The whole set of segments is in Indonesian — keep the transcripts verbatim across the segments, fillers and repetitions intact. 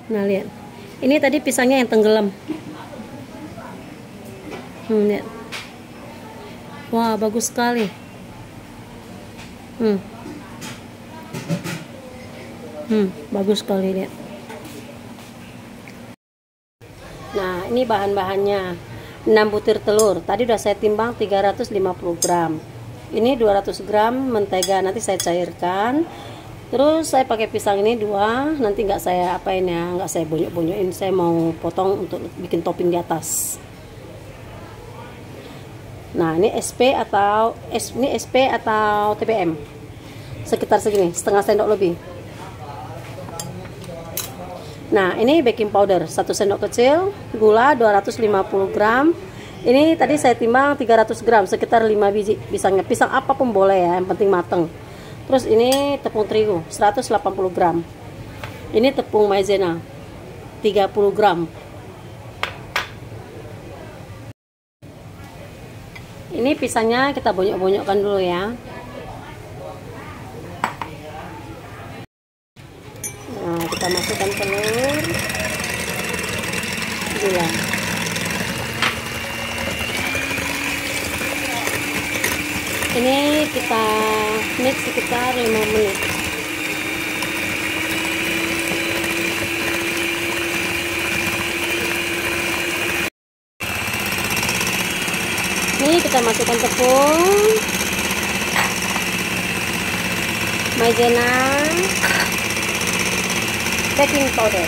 Nah lihat, ini tadi pisangnya yang tenggelam. Hmm, lihat. Wah, bagus sekali. Hmm. Hmm, bagus sekali lihat. Nah, ini bahan-bahannya. enam butir telur. Tadi udah saya timbang tiga ratus lima puluh gram. Ini dua ratus gram mentega, nanti saya cairkan. Terus saya pakai pisang ini dua, nanti nggak saya apain ya, nggak saya bonyok-bonyokin, saya mau potong untuk bikin topping di atas. Nah, ini S P atau ini S P atau T B M. Sekitar segini, setengah sendok lebih. Nah, ini baking powder satu sendok kecil, gula dua ratus lima puluh gram. Ini tadi saya timbang tiga ratus gram, sekitar lima biji pisangnya. Pisang apapun boleh ya, yang penting mateng. Terus ini tepung terigu seratus delapan puluh gram. Ini tepung maizena tiga puluh gram. Ini pisangnya kita bonyok-bonyokkan dulu ya. Nah, kita masukkan telur, gula. Ini kita mix sekitar lima menit. Ini kita masukkan tepung maizena, baking powder.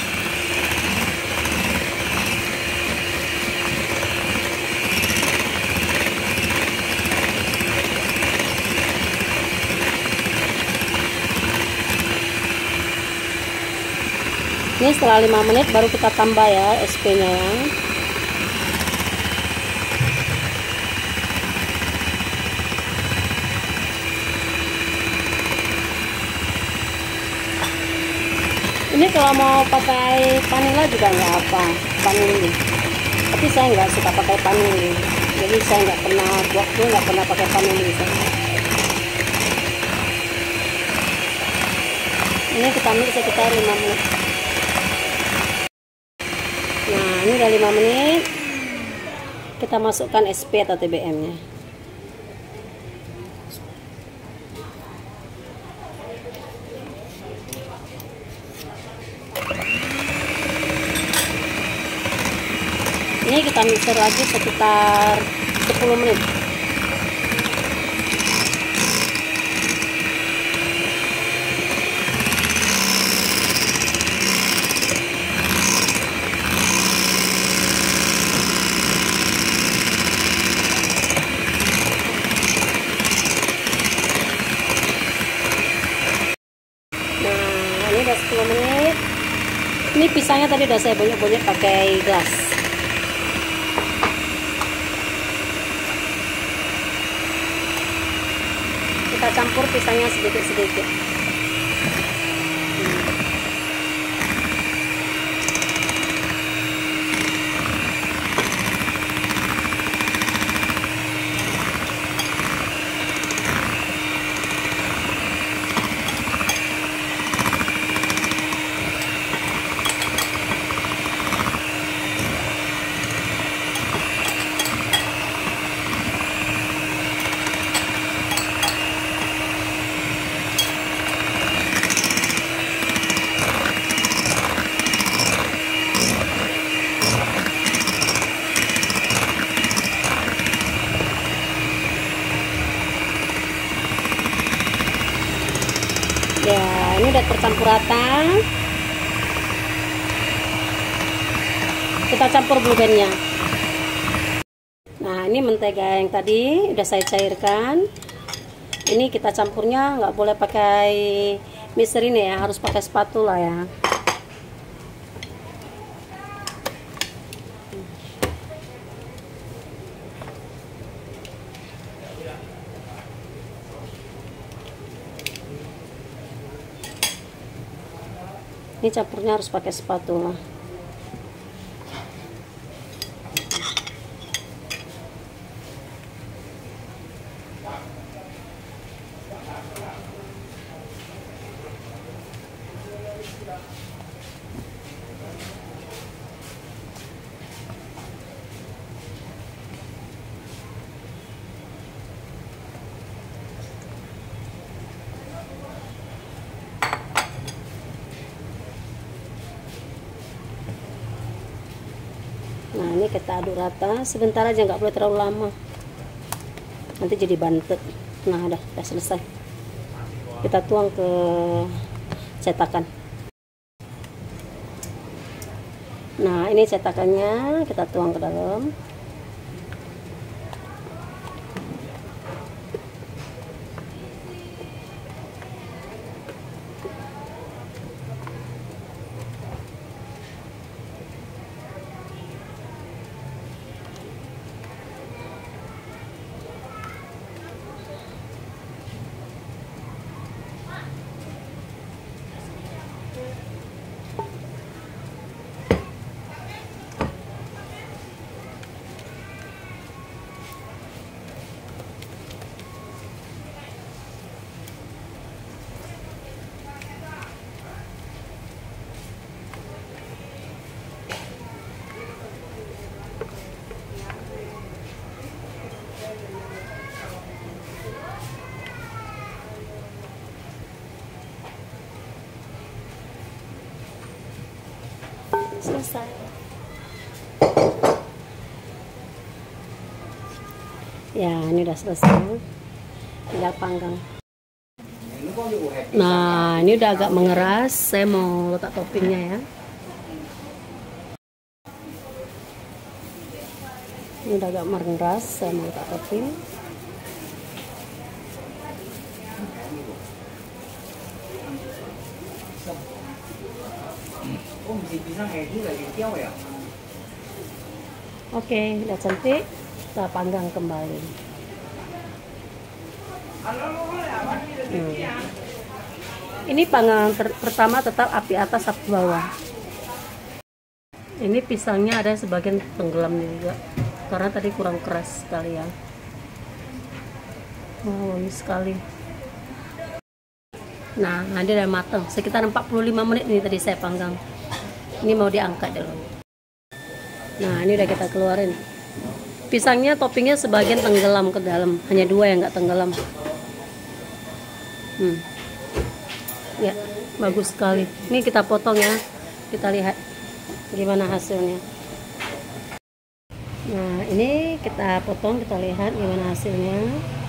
Ini setelah lima menit baru kita tambah ya S P-nya ya. Ini kalau mau pakai vanila juga nggak apa, vanili. Tapi saya nggak suka pakai vanili, jadi saya nggak pernah buat tuh nggak pernah pakai vanili. Ini kita mix sekitar lima menit. Nah, ini udah lima menit. Kita masukkan S P atau T B M-nya. Ini kita mixer lagi sekitar sepuluh menit. Nah, ini udah sepuluh menit. Ini pisangnya tadi udah saya bonyok-bonyok pakai gelas. Kita campur pisangnya sedikit-sedikit. Ya, ini udah tercampur rata. Kita campur blue band-nya. Nah, ini mentega yang tadi udah saya cairkan. Ini kita campurnya nggak boleh pakai mixer ini ya, harus pakai spatula ya. Ini campurnya harus pakai spatula. Nah, ini kita aduk rata sebentar aja, nggak boleh terlalu lama, nanti jadi bantet. Nah, udah udah selesai, kita tuang ke cetakan. Nah, ini cetakannya kita tuang ke dalam. Selesai. Ya, ini udah selesai, tinggal panggang. Nah, ini udah agak mengeras, saya mau letak toppingnya ya. Ini udah agak mengeras, saya mau letak topping. Oke, udah cantik, kita panggang kembali. Hmm. Ini panggangan pertama tetap api atas api bawah. Ini pisangnya ada sebagian tenggelam juga karena tadi kurang keras sekali ya. Wow, wangi sekali. Nah, ini udah matang sekitar empat puluh lima menit nih tadi saya panggang. Ini mau diangkat dulu. Nah, ini udah kita keluarin. Pisangnya toppingnya sebagian tenggelam ke dalam, hanya dua yang nggak tenggelam. Hmm. Ya, bagus sekali. Ini kita potong ya. Kita lihat gimana hasilnya. Nah, ini kita potong, kita lihat gimana hasilnya.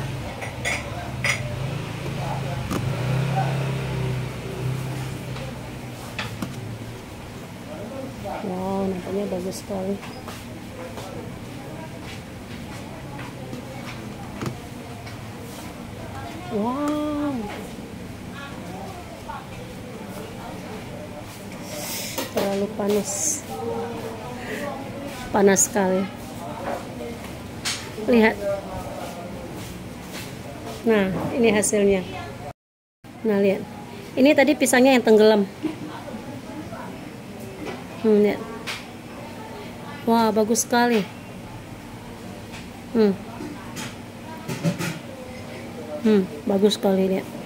Wow, nampaknya bagus sekali. Wow, terlalu panas, panas sekali. Lihat. Nah, ini hasilnya. Nah, lihat. Ini tadi pisangnya yang tenggelam. Hmm, lihat. Wah, bagus sekali. Hmm. Hmm, bagus sekali lihat.